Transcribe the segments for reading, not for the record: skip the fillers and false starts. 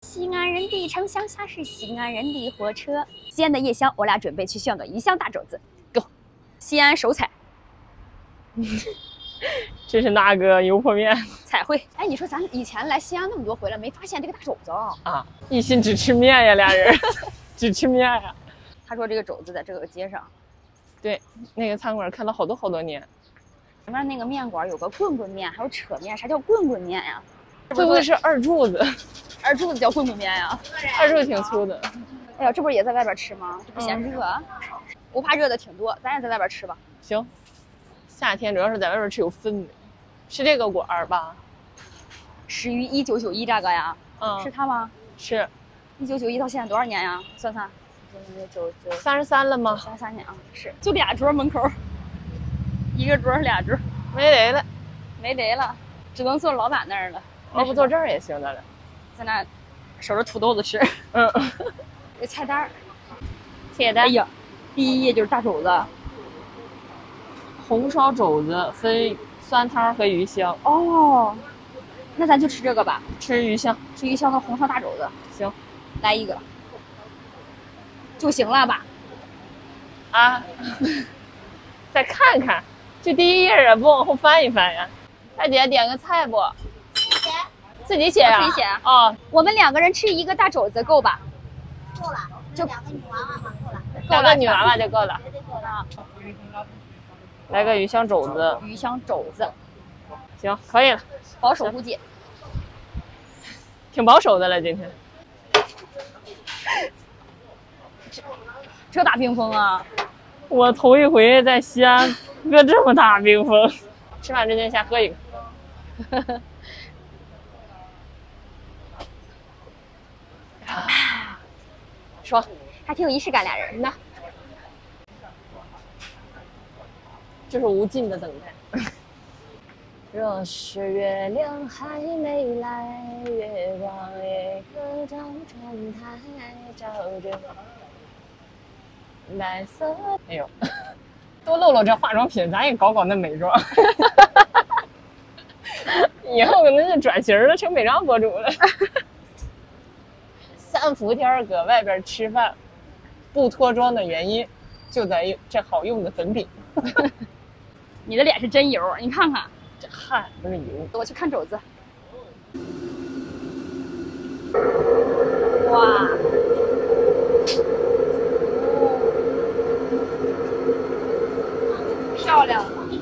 西安人的城乡下是西安人的火车。西安的夜宵，我俩准备去选个鱼香大肘子。Go！ 西安手采。 这是哪个油泼面？ 彩绘。哎，你说咱以前来西安那么多回了，没发现这个大肘子啊？一心只吃面呀，俩人只吃面呀。 他说这个肘子在这个街上。 对，那个餐馆开了好多年。 前面那个面馆有个棍棍面，还有扯面。啥叫棍棍面呀？ 会不会是二柱子？ 二柱子叫棍棍面呀？ 二柱子挺粗的。 哎呀，这不是也在外边吃吗？这不嫌热？我怕热的挺多，咱也在外边吃吧。 行。夏天主要是在外边吃有氛围，是这个馆儿吧？ 始于1991这个呀？是它吗？ 是。 1991到现在多少年呀？算算 ，33了吗 ？33年啊，是。就俩桌门口，一个桌俩桌， 没得了， 没得了，只能坐老板那儿了。 要不坐这儿也行的了， 在那守着土豆子吃。这菜单， 菜单。 哎呀，第一页就是大肘子。 红烧肘子分酸汤和鱼香。 哦，那咱就吃这个吧。 吃鱼香， 吃鱼香和红烧大肘子。 行， 来一个就行了吧？ 啊，再看看，这第一页啊，不往后翻一翻呀？大姐点个菜不？自己写啊？ 自己写啊。 哦， 我们2个人吃一个大肘子够吧？ 够了，就2个女娃娃嘛，够了。 2个女娃娃就够了。 够了。 来个鱼香肘子， 鱼香肘子， 行，可以了。 保守估计， 挺保守的了，今天。 这大冰封啊！ 我头一回在西安喝这么大冰封。吃饭之前先喝一个。爽， 还挺有仪式感，俩人呢。 就是无尽的等待。若是月亮还没来，月光也可照窗台，照着白色。哎呦，多露露这化妆品，咱也搞那美妆。以后可能就转型了，成美妆博主了。3伏天搁外边吃饭，不脱妆的原因，就在这好用的粉饼。 你的脸是真油，你看看这汗不是油。 我去看肘子。哇！漂亮。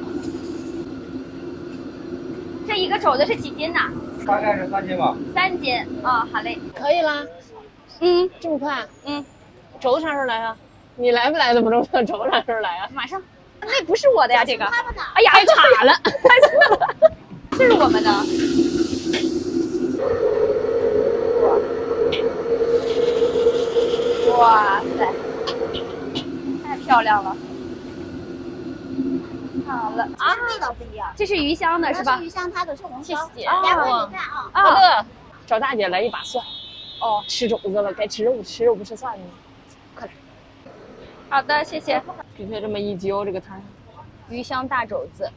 这一个肘子是几斤呢？ 大概是3斤吧。 3斤啊，好嘞， 可以啦。这么快？肘子啥时候来啊？你来不来的不重要，肘子啥时候来啊？ 马上。那不是我的呀，这个。哎呀，卡了，太错了。这是我们的。哇塞，太漂亮了。好了啊， 味道不一样。 这是鱼香的是吧？ 鱼香，它的是红烧。 谢谢。 待会儿你看啊。 好的，找大姐来一把蒜。 哦， 吃肘子了，该吃肉，吃肉不吃蒜呢。快点。 好的，谢谢。 皮腿这么一揪，这个汤。 鱼香大肘子。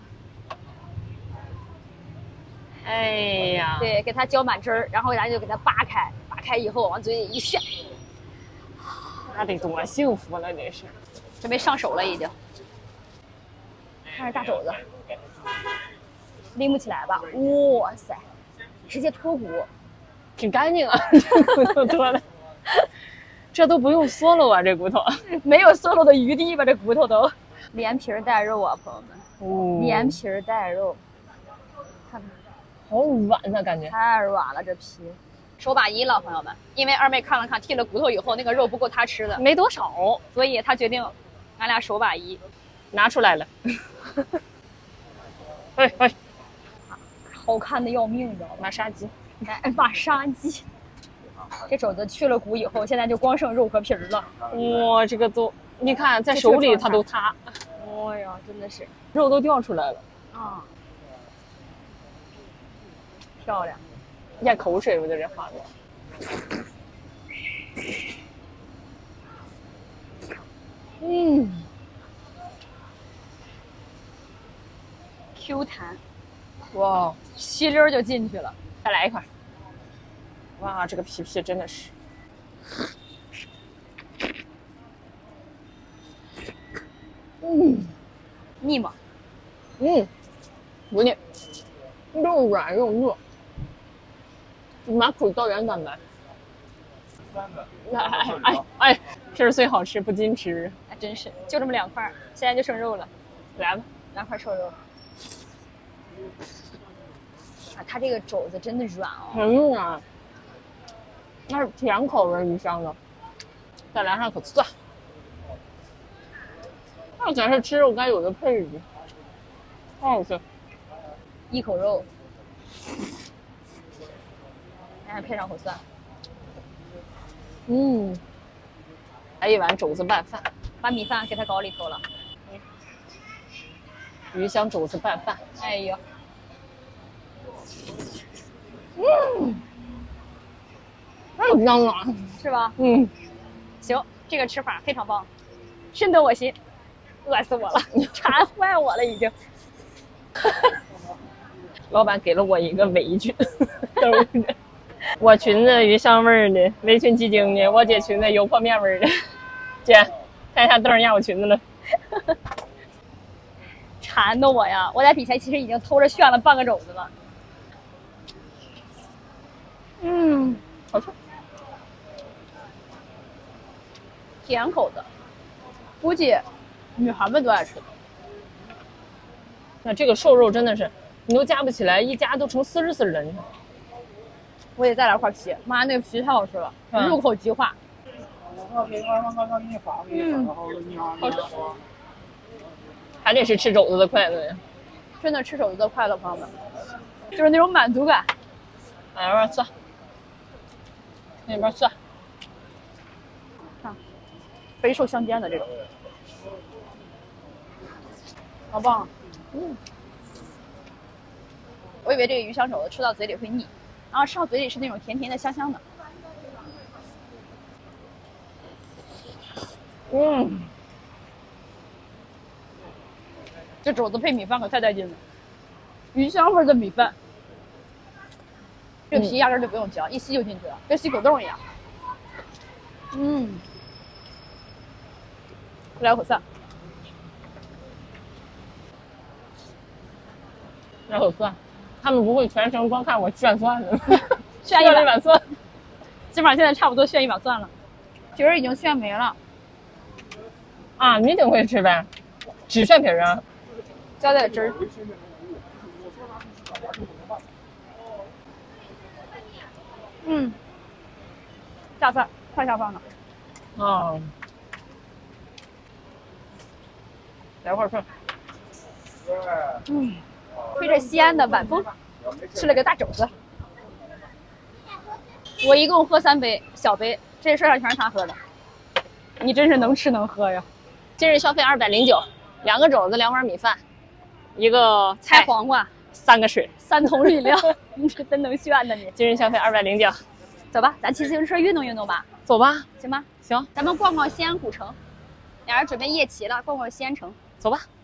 哎呀， 对，给它浇满汁儿，然后咱就给它扒开，扒开以后往嘴里一炫， 那得多幸福了，这是。 准备上手了已经。看着大肘子，拎不起来吧？哇塞，直接脱骨， 挺干净啊，这骨头脱的。这都不用嗦喽啊，这骨头没有嗦喽的余地吧？这骨头都连皮带肉啊，朋友们，连皮带肉，看看， 好软啊，感觉太软了这皮。手把一了，朋友们，因为二妹看了看，剔了骨头以后，那个肉不够她吃的， 没多少， 所以她决定，俺俩手把一， 拿出来了。哎， 好看的要命，你知道吗？ 马杀鸡， 马杀鸡。这肘子去了骨以后，现在就光剩肉和皮儿了。 哇，这个都，你看在手里它都塌。 哎呀，真的是肉都掉出来了啊，漂亮。 咽口水，我在这画面。Q 弹， 哇， 吸溜就进去了。 再来一块。 哇，这个皮真的是。 腻吗？ 不腻，又软又糯，马口胶原蛋白。哎，皮儿虽好吃不禁吃， 还真是，就这么2块，现在就剩肉了。 来吧 ，2块瘦肉。啊，它这个肘子真的软哦。 很软，那是甜口味鱼香的，再来上口蒜。那才是吃肉该有的配置，好好吃。 一口肉，然后配上口蒜。 来一碗肘子拌饭， 把米饭给它搞里头了。 鱼香肘子拌饭。 哎呦， 太香了， 是吧？行，这个吃法非常棒，深得我心，饿死我了，馋坏我了已经。 老板给了我一个围裙，兜着。我裙子鱼香味儿的，围裙鸡精的。我姐裙子油泼面味儿的。姐，看一下豆儿压我裙子了。 馋的我呀！我在底下其实已经偷着炫了半个肘子了。 好吃。 甜口的，估计女孩们都爱吃的。 那这个瘦肉真的是，你都夹不起来，一夹都成丝丝的。 我得再来块皮，妈，那个皮太好吃了，入口即化。 好吃。还得是吃肘子的快乐呀！ 真的吃肘子的快乐，朋友们，就是那种满足感。 来一瓣蒜，那边蒜， 看，肥瘦相间的这种，好棒啊！我以为这个鱼香肘子吃到嘴里会腻，然后吃到嘴里是那种甜甜的、香香的。这肘子配米饭可太带劲了，鱼香味的米饭，这个皮压根就不用嚼，一吸就进去了，跟吸果冻一样。来口蒜， 来口蒜。他们不会全程光看我炫蒜的， 炫一碗蒜， 基本上现在差不多炫一碗蒜了，皮儿已经炫没了。 啊，你挺会吃呗，只炫皮儿啊？ 浇点汁儿。下饭，快下饭了。 来块蒜。 吹着西安的晚风，吃了个大肘子。我一共喝3杯小杯，这事儿全是他喝的。你真是能吃能喝呀！ 今日消费209，2个肘子，2碗米饭，1个菜黄瓜 ，3个水 ，3桶力量，你是真能炫的你。 今日消费209， 走吧，咱骑自行车运动运动吧。 走吧， 行吧， 行， 咱们逛逛西安古城，俩人准备夜骑了，逛逛西安城， 走吧。